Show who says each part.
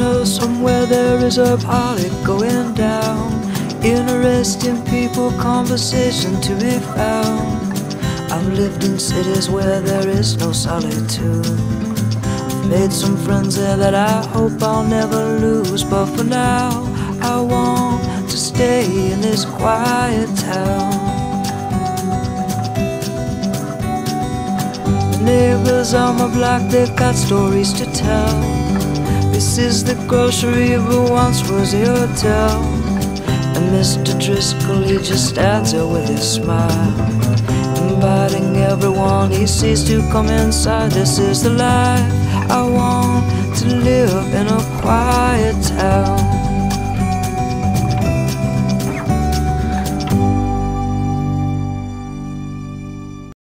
Speaker 1: know somewhere there is a party going down. Interesting people, conversation to be found. I've lived in cities where there is no solitude. I've made some friends there that I hope I'll never lose. But for now, I want to stay in this quiet town. The neighbors on my block, they've got stories to tell. This is the grocery, but once was a hotel. And Mr. Driscoll, he just stands there with his smile, inviting everyone he sees to come inside. This is the life I want to live, in a quiet town.